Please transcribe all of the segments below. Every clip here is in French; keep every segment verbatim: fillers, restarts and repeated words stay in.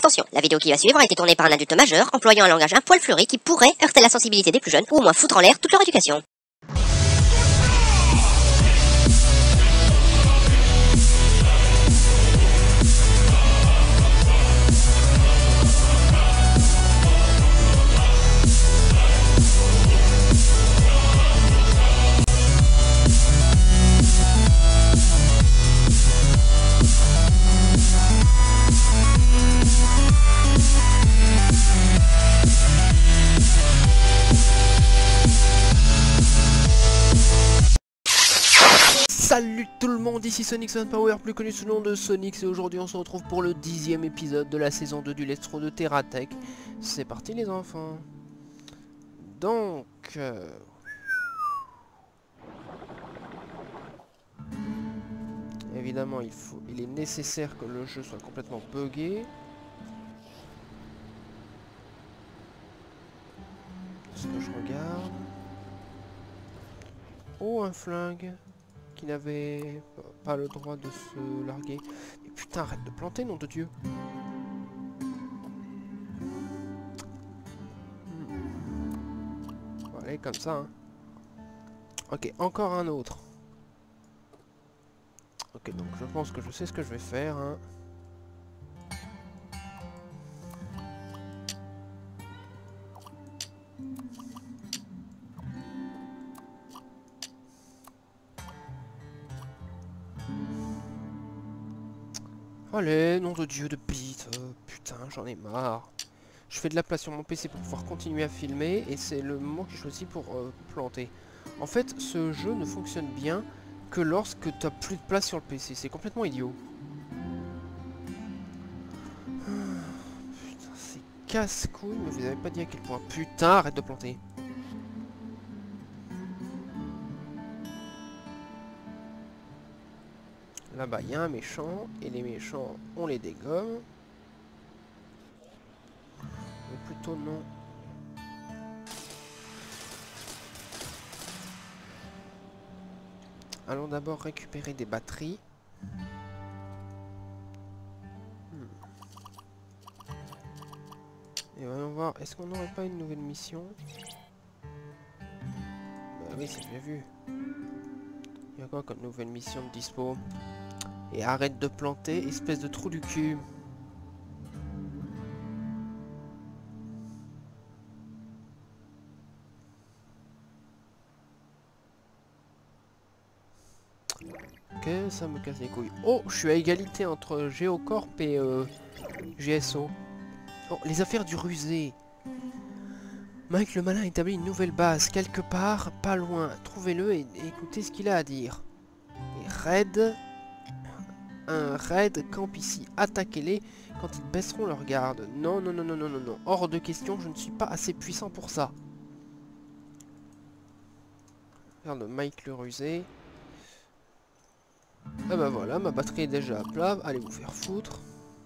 Attention, la vidéo qui va suivre a été tournée par un adulte majeur employant un langage un poil fleuri qui pourrait heurter la sensibilité des plus jeunes ou au moins foutre en l'air toute leur éducation. Salut tout le monde, ici Sonic Sunpower, plus connu sous le nom de Sonic, et aujourd'hui on se retrouve pour le dixième épisode de la saison deux du Let's Go de TerraTech. C'est parti les enfants. Donc... Euh... Évidemment il faut, il est nécessaire que le jeu soit complètement buggé. Ce que je regarde... Oh, un flingue qui n'avait pas le droit de se larguer. Mais putain, arrête de planter, nom de Dieu. Hmm. Bon, allez, comme ça. Hein. Ok, encore un autre. Ok, donc je pense que je sais ce que je vais faire. Hein. Allez, nom de Dieu de bite, euh, putain, j'en ai marre. Je fais de la place sur mon P C pour pouvoir continuer à filmer et c'est le moment que je choisis pour euh, planter. En fait, ce jeu ne fonctionne bien que lorsque tu as plus de place sur le P C. C'est complètement idiot. Putain, c'est casse-couille, mais vous avez pas dit à quel point. Putain, arrête de planter. Là-bas, il y a un méchant, et les méchants, on les dégomme. Mais plutôt non. Allons d'abord récupérer des batteries. Hmm. Et voyons voir, est-ce qu'on n'aurait pas une nouvelle mission? Bah oui, c'est bien vu. Il y a quoi comme nouvelle mission de dispo? Et arrête de planter, espèce de trou du cul. Ok, ça me casse les couilles. Oh, je suis à égalité entre Geocorp et euh, G S O. Oh, les affaires du rusé. Mike le malin établit une nouvelle base, quelque part, pas loin. Trouvez-le et, et écoutez ce qu'il a à dire. Et Red... Un raid camp ici, attaquez-les quand ils baisseront leur garde. Non, non, non, non, non, non, non. Hors de question, je ne suis pas assez puissant pour ça. Regarde Mike le rusé. Ah bah voilà, ma batterie est déjà à plat. Allez vous faire foutre.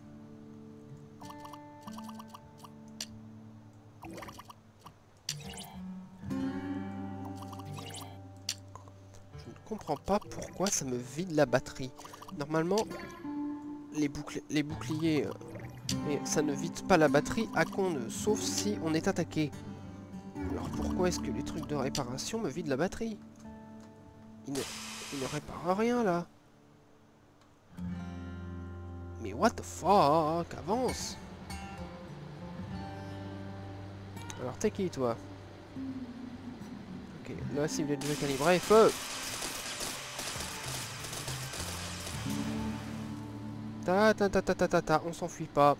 Je ne comprends pas pourquoi ça me vide la batterie. Normalement, les, boucl les boucliers, euh, et ça ne vide pas la batterie à compte, sauf si on est attaqué. Alors pourquoi est-ce que les trucs de réparation me vident la batterie? Il ne, il ne répare rien là. Mais what the fuck? Avance! Alors t'es qui toi? Ok, la cible est déjà calibrée, feu! Ta ta ta ta ta ta ta, on s'enfuit pas.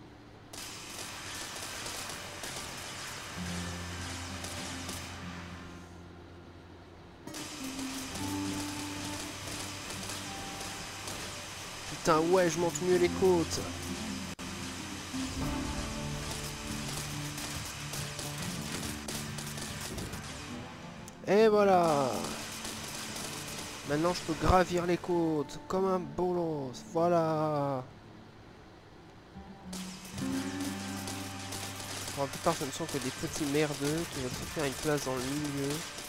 Putain, ouais, je monte mieux les côtes. Et voilà. Maintenant, je peux gravir les côtes comme un bolos. Voilà. Pour la plupart, ce ne sont que des petits merdeux qui veulent se faire une place dans le milieu.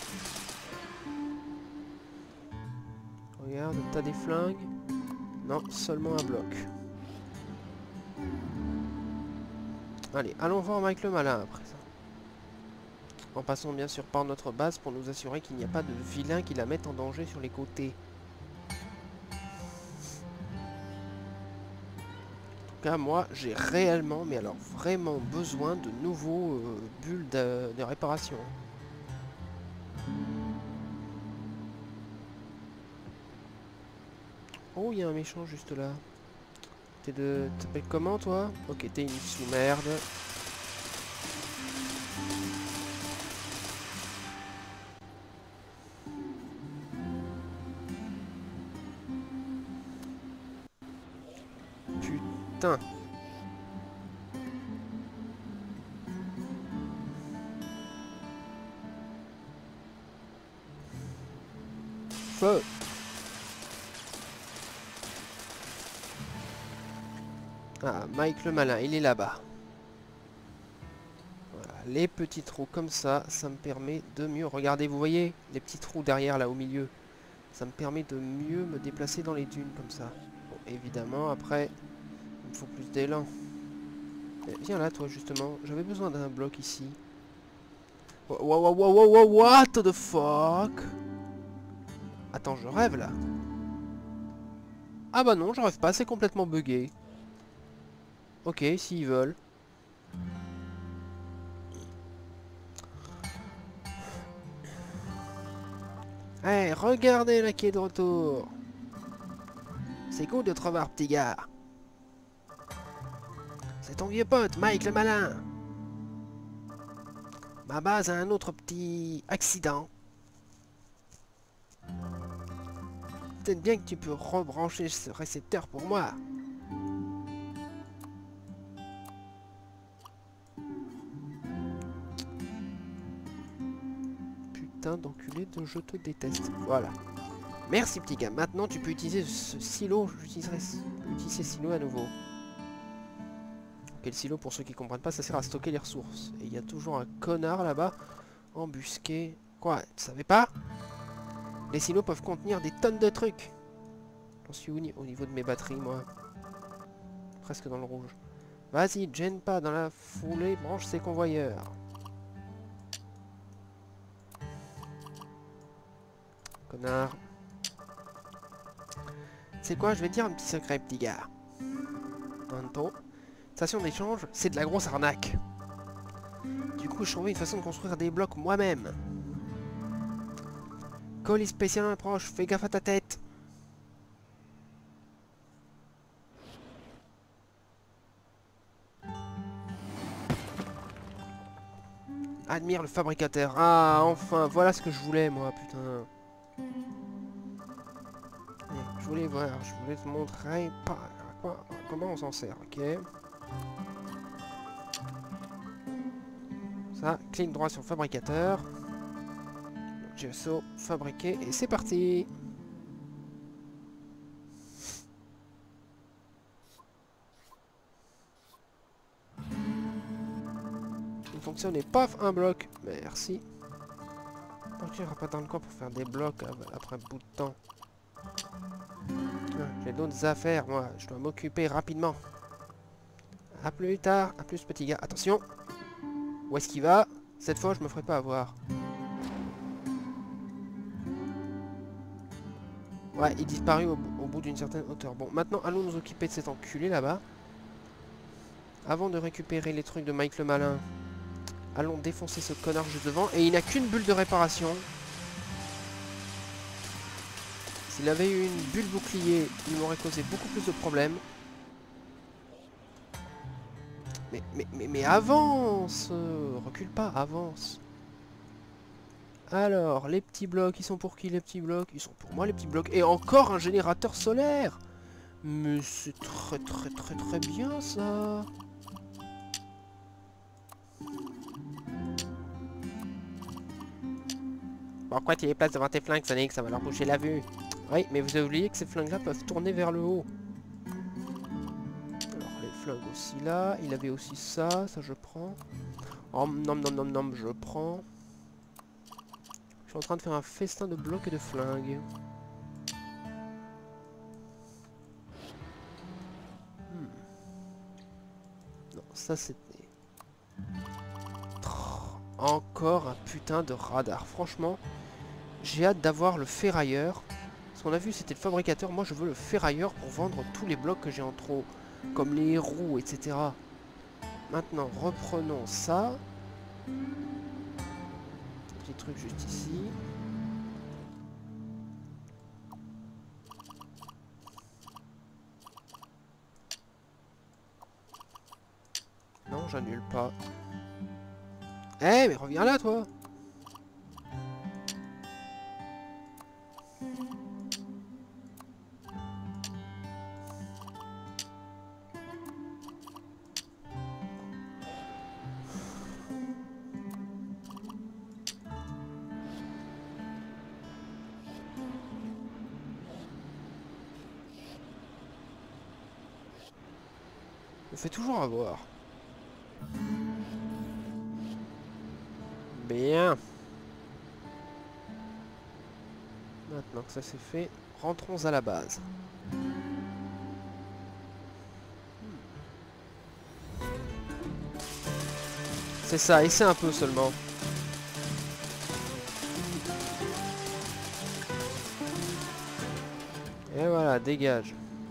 Regarde, t'as des flingues? Non, seulement un bloc. Allez, allons voir Mike le Malin après ça. En passant bien sûr par notre base pour nous assurer qu'il n'y a pas de vilains qui la mettent en danger sur les côtés. En tout cas, moi, j'ai réellement, mais alors vraiment besoin de nouveaux euh, bulles de, de réparation. Oh, il y a un méchant juste là. T'es de... T'appelles comment, toi? Ok, t'es une sous-merde. Putain. Feu. Ah, Mike le Malin, il est là-bas. Voilà, les petits trous comme ça, ça me permet de mieux... Regardez, vous voyez les petits trous derrière, là, au milieu. Ça me permet de mieux me déplacer dans les dunes, comme ça. Bon, évidemment, après, il me faut plus d'élan. Eh, viens là, toi, justement. J'avais besoin d'un bloc ici. Wow, wow, wow, wow, wow, what the fuck? Attends, je rêve, là. Ah bah non, je rêve pas, c'est complètement buggé. Ok, s'ils veulent. Eh, hey, regardez là qui est de retour. C'est cool de te revoir, petit gars. C'est ton vieux pote, Mike le Malin. Ma base a un autre petit accident. Peut-être bien que tu peux rebrancher ce récepteur pour moi. Putain d'enculé de je te déteste. Voilà. Merci petit gars. Maintenant tu peux utiliser ce silo. J'utiliserai utiliser ce silo à nouveau. Ok, le silo, pour ceux qui comprennent pas, ça sert à stocker les ressources. Et il y a toujours un connard là-bas, embusqué. Quoi, tu savais pas? Les silos peuvent contenir des tonnes de trucs. J'en suis au, au niveau de mes batteries, moi. Presque dans le rouge. Vas-y, gêne pas, dans la foulée, branche ses convoyeurs. Connard. C'est quoi, je vais te dire un petit secret, petit gars. Anto. Station d'échange, c'est de la grosse arnaque. Du coup, je trouvais une façon de construire des blocs moi-même. Colis spécialement approche, fais gaffe à ta tête. Admire le fabricateur. Ah, enfin, voilà ce que je voulais, moi, putain. Je voulais voir, je voulais te montrer pas, quoi, comment on s'en sert, ok. Ça, clic droit sur fabricateur. Gesso, fabriquer, et c'est parti. Il ne fonctionnait pas un bloc. Merci. Pourquoi tu iras pas dans le coin pour faire des blocs après un bout de temps? J'ai d'autres affaires, moi. Je dois m'occuper rapidement. A plus tard. A plus, petit gars. Attention. Où est-ce qu'il va? Cette fois, je me ferai pas avoir. Ouais, il disparut au, au bout d'une certaine hauteur. Bon, maintenant, allons nous occuper de cet enculé là-bas. Avant de récupérer les trucs de Mike le Malin, allons défoncer ce connard juste devant. Et il n'a qu'une bulle de réparation. S'il avait eu une bulle bouclier, il m'aurait causé beaucoup plus de problèmes. Mais, mais, mais, mais avance! Recule pas, avance. Alors, les petits blocs, ils sont pour qui les petits blocs? Ils sont pour moi les petits blocs. Et encore un générateur solaire! Mais c'est très très très très bien ça! Pourquoi tu les places devant tes flingues, Sonic? Ça va leur boucher la vue. Oui, mais vous avez oublié que ces flingues-là peuvent tourner vers le haut. Alors, les flingues aussi là. Il avait aussi ça, ça je prends. Oh, nom nom nom nom, je prends. Je suis en train de faire un festin de blocs et de flingues. Hmm. Non, ça c'était... Encore un putain de radar. Franchement, j'ai hâte d'avoir le ferrailleur. Ce qu'on a vu, c'était le fabricateur. Moi, je veux le ferrailleur pour vendre tous les blocs que j'ai en trop. Comme les roues, et cetera. Maintenant, reprenons ça. Petit truc juste ici. Non, j'annule pas. Eh, hey, mais reviens là, toi! On fait toujours avoir. Bien. Maintenant que ça c'est fait, rentrons à la base. C'est ça, essaie un peu seulement. Et voilà, dégage.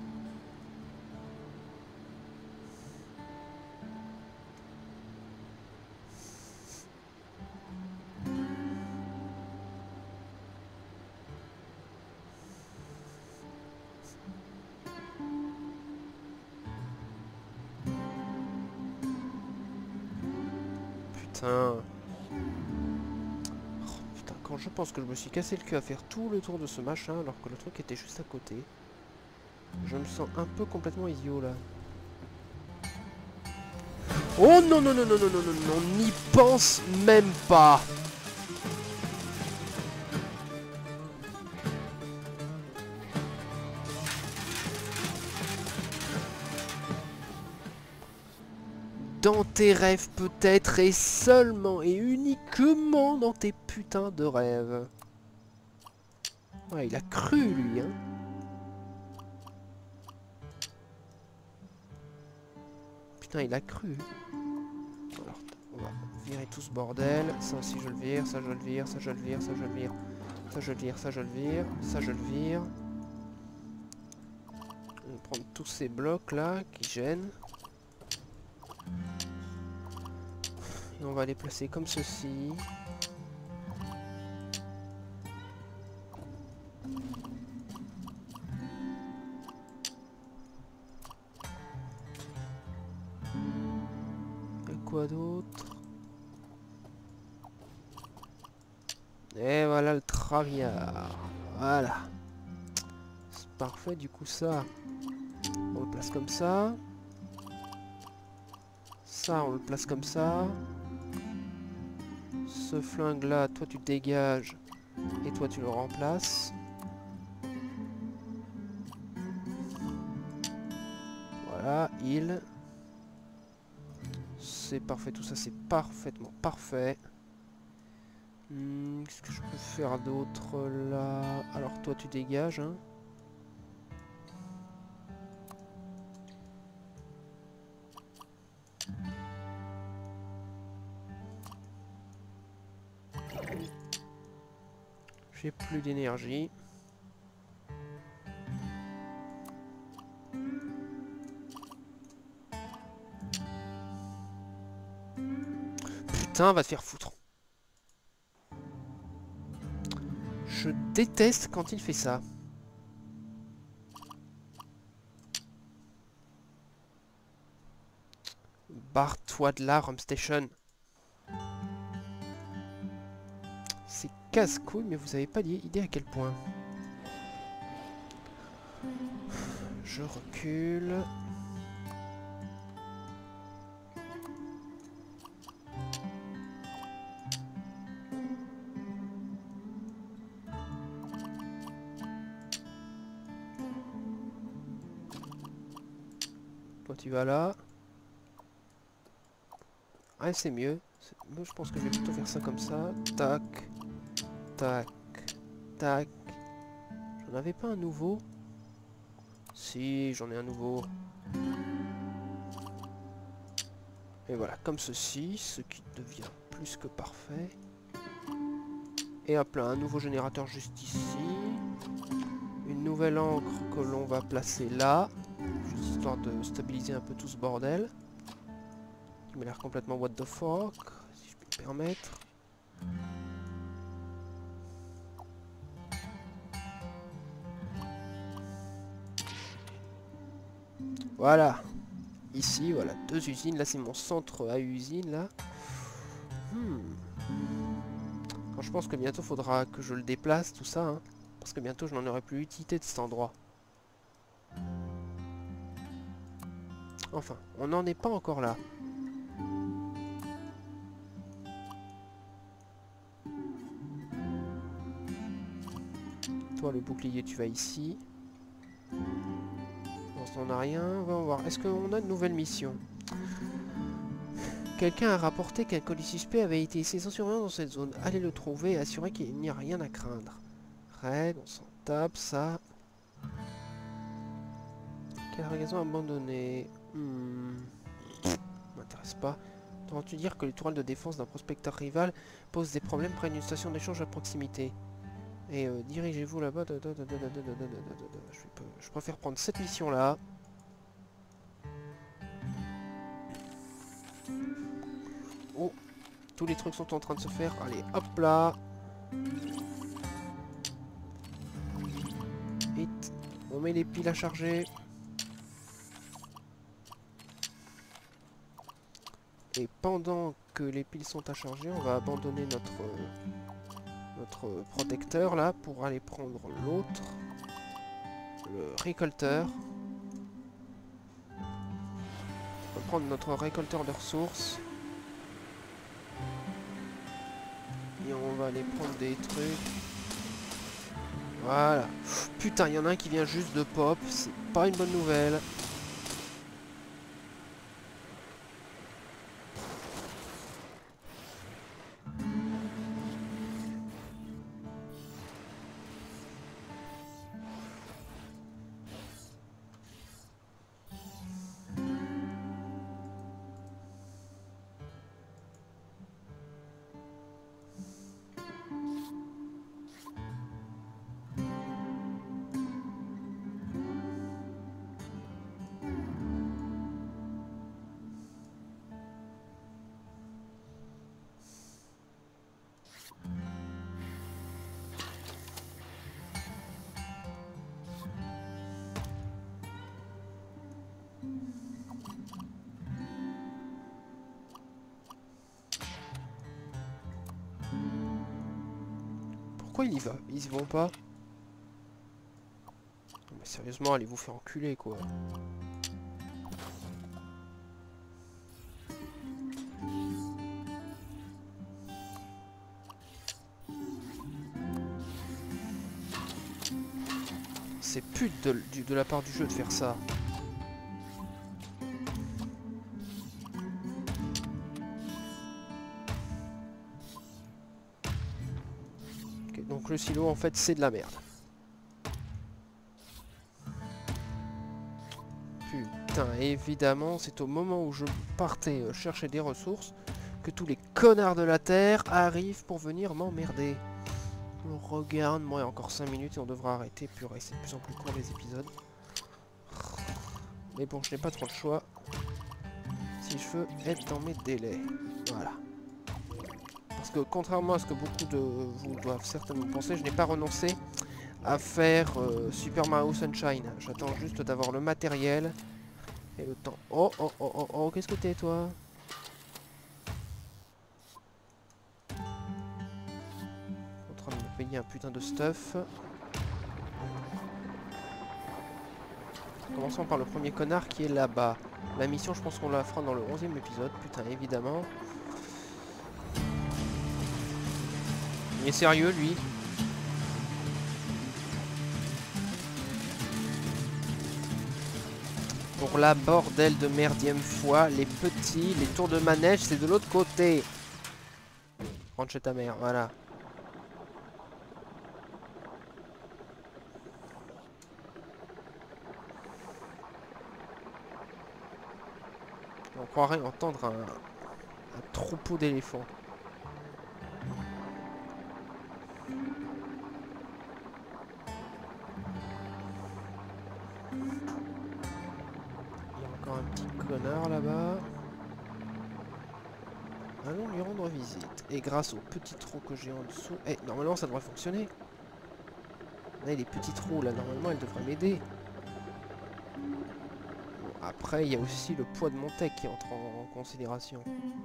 Putain. Oh, putain, quand je pense que je me suis cassé le cul à faire tout le tour de ce machin alors que le truc était juste à côté, je me sens un peu complètement idiot là. Oh non non non non non non non non, on n'y pense même pas. Dans tes rêves peut-être, et seulement et uniquement dans tes putains de rêves. Ouais, il a cru lui, hein. Putain, il a cru. Alors, on va virer tout ce bordel. Ça aussi je le vire, ça je le vire, ça je le vire, ça je le vire. Ça je le vire, ça je le vire, ça je le vire. On va prendre tous ces blocs là qui gênent. Et on va les placer comme ceci. Et quoi d'autre? Et voilà le travillard. Voilà. C'est parfait, du coup ça, on le place comme ça. Ça, on le place comme ça. Ce flingue là, toi tu dégages. Et toi tu le remplaces. Voilà, il. C'est parfait, tout ça c'est parfaitement parfait. Hmm, qu'est-ce que je peux faire d'autre là? Alors toi tu dégages, hein. J'ai plus d'énergie. Putain, va te faire foutre. Je déteste quand il fait ça. Barre-toi de là, Rumstation. C'est casse-couille, mais vous avez pas idée à quel point. Je recule. Toi tu vas là. Ouais, c'est mieux. Moi je pense que je vais plutôt faire ça comme ça. Tac. Tac. Tac. J'en avais pas un nouveau? Si, j'en ai un nouveau. Et voilà, comme ceci, ce qui devient plus que parfait. Et hop là, un nouveau générateur juste ici. Une nouvelle encre que l'on va placer là. Juste histoire de stabiliser un peu tout ce bordel. Qui m'a l'air complètement what the fuck, si je peux me permettre. Voilà. Ici, voilà, deux usines. Là, c'est mon centre à usine, là. Hmm. Quand je pense que bientôt, faudra que je le déplace, tout ça, hein. Parce que bientôt, je n'en aurai plus utilité de cet endroit. Enfin, on n'en est pas encore là. Toi, le bouclier, tu vas ici. On n'a rien. On va voir. Est-ce qu'on a une nouvelle mission? Quelqu'un a rapporté qu'un colis suspect avait été essayé sans surveillance dans cette zone. Allez le trouver et assurer qu'il n'y a rien à craindre. Raid, on s'en tape, ça. Cargaison abandonnée. Hmm. M'intéresse pas. Entends-tu dire que les tourelles de défense d'un prospecteur rival posent des problèmes près d'une station d'échange à proximité? Et euh, dirigez-vous là-bas. Je, je préfère prendre cette mission-là. Oh, tous les trucs sont en train de se faire. Allez, hop là. Vite. On met les piles à charger. Et pendant que les piles sont à charger, on va abandonner notre, euh, notre protecteur là pour aller prendre l'autre. Le récolteur. On va prendre notre récolteur de ressources. Et on va aller prendre des trucs. Voilà. Putain, il y en a un qui vient juste de pop. C'est pas une bonne nouvelle. Pourquoi il y va? Ils y vont pas? Non mais sérieusement, allez vous faire enculer quoi. C'est pute de, de, de la part du jeu de faire ça. Okay, donc le silo en fait c'est de la merde. Putain, évidemment, c'est au moment où je partais euh, chercher des ressources que tous les connards de la Terre arrivent pour venir m'emmerder. Regarde-moi, il y a encore cinq minutes et on devra arrêter. Purée, c'est de plus en plus court les épisodes. Mais bon, je n'ai pas trop le choix. Si je veux être dans mes délais. Voilà. Parce que contrairement à ce que beaucoup de vous doivent certainement penser, je n'ai pas renoncé à faire euh, Super Mario Sunshine. J'attends juste d'avoir le matériel et le temps. Oh, oh, oh, oh, oh, qu'est-ce que t'es, toi? En train de me payer un putain de stuff. Commençons par le premier connard qui est là-bas. La mission, je pense qu'on la fera dans le onzième épisode. Putain, évidemment. Il est sérieux, lui? Pour la bordel de merdième fois, les petits, les tours de manège, c'est de l'autre côté. Rentre chez ta mère, voilà. On croirait entendre un, un troupeau d'éléphants. Il y a encore un petit connard là-bas. Allons lui rendre visite. Et grâce au petit trou que j'ai en dessous... Eh, normalement ça devrait fonctionner. Là, les petits trous, là, normalement, elle devrait m'aider. Bon, après, il y a aussi le poids de mon tech qui entre en, en considération.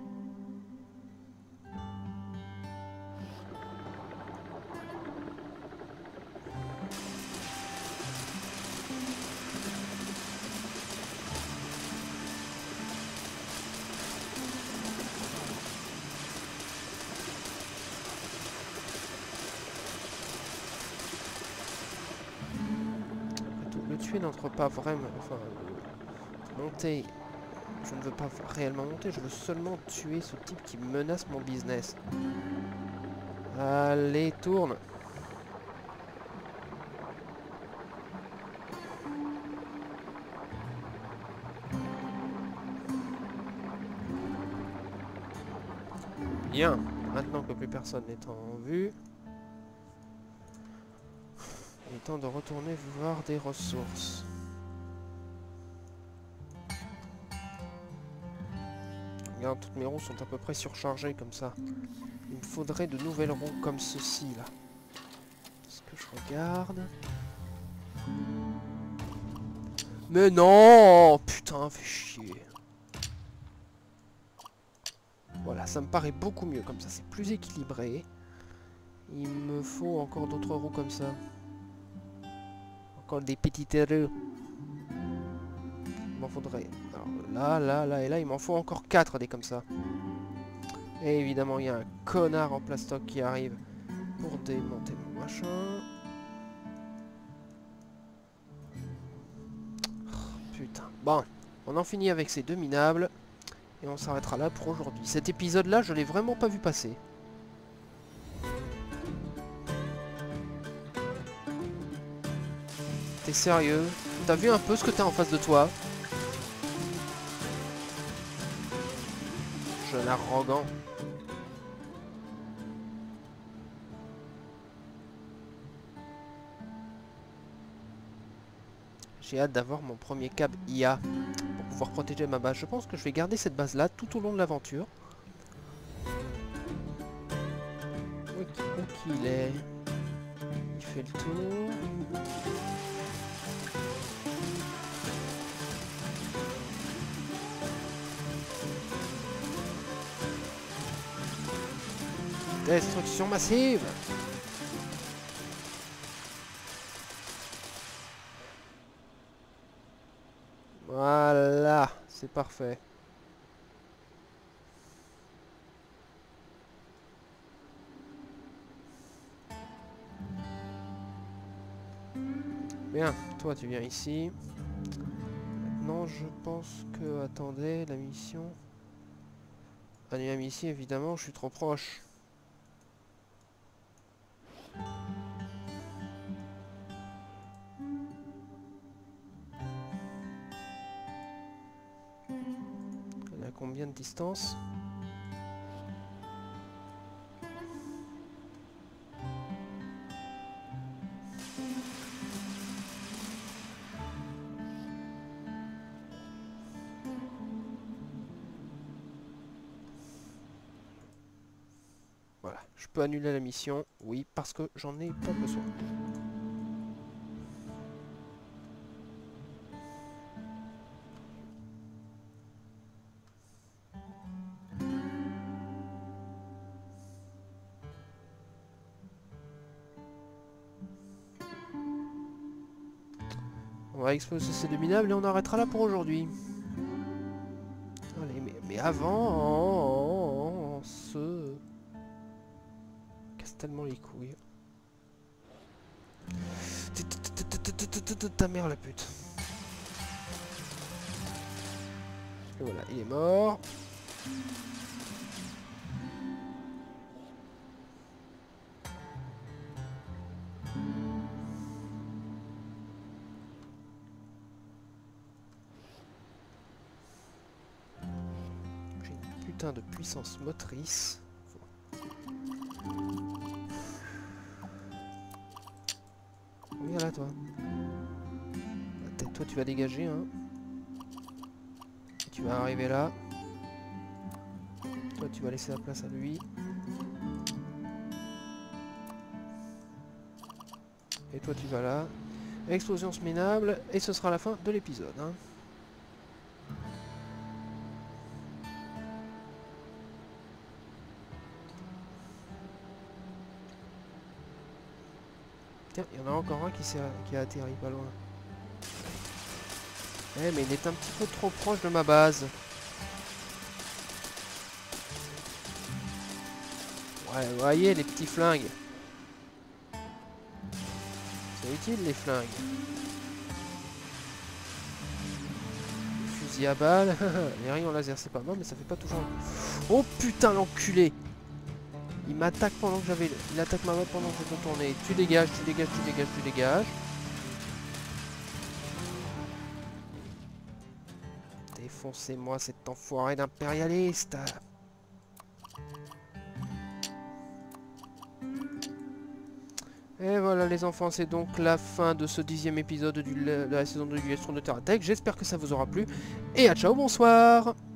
Le tuer n'entre pas vraiment... Enfin, euh, monter... Je ne veux pas réellement monter, je veux seulement tuer ce type qui menace mon business. Allez, tourne. Bien. Maintenant que plus personne n'est en vue, il est temps de retourner voir des ressources. Regarde, toutes mes roues sont à peu près surchargées comme ça. Il me faudrait de nouvelles roues comme ceci là. Est-ce que je regarde? Mais non! Putain, fais chier. Voilà, ça me paraît beaucoup mieux comme ça, c'est plus équilibré. Il me faut encore d'autres roues comme ça. Encore des petites roues. Il m'en faudrait... Alors là, là, là et là, il m'en faut encore quatre des comme ça. Et évidemment, il y a un connard en plastoc qui arrive pour démonter mon machin. Oh, putain. Bon, on en finit avec ces deux minables. Et on s'arrêtera là pour aujourd'hui. Cet épisode-là, je l'ai vraiment pas vu passer. T'es sérieux? T'as vu un peu ce que t'as en face de toi? Jeune arrogant. J'ai hâte d'avoir mon premier câble I A pour pouvoir protéger ma base. Je pense que je vais garder cette base-là tout au long de l'aventure. Où qu'il est? Il fait le tour. Destruction massive. Voilà, c'est parfait. Bien, toi tu viens ici. Maintenant je pense que... Attendez, la mission... Ah, la mission évidemment, je suis trop proche. Elle est à combien de distance? Voilà, je peux annuler la mission, oui, parce que j'en ai pas besoin. On va exploser ces deux minables et on arrêtera là pour aujourd'hui. Allez, mais, mais avant, ce... casse tellement les couilles. Ta mère la pute. Et voilà, il est mort. putain de puissance motrice. Viens là, toi. Peut-être toi, tu vas dégager, hein. Tu vas arriver là. Toi, tu vas laisser la place à lui. Et toi, tu vas là. Explosion minable. Et ce sera la fin de l'épisode, hein. Tiens, il y en a encore un qui, qui a atterri pas loin. Eh, mais il est un petit peu trop proche de ma base. Ouais, vous voyez les petits flingues. C'est utile les flingues. Les fusils à balles. Les rayons laser c'est pas mal, mais ça fait pas toujours... Oh putain l'enculé. Il m'attaque pendant que j'avais... Il attaque ma balle pendant que je tournais. Tu dégages, tu dégages, tu dégages, tu dégages. Défoncez-moi cet enfoiré d'impérialiste. Et voilà les enfants, c'est donc la fin de ce dixième épisode du, de la saison de Gestion de Terratech. J'espère que ça vous aura plu. Et à ciao, bonsoir.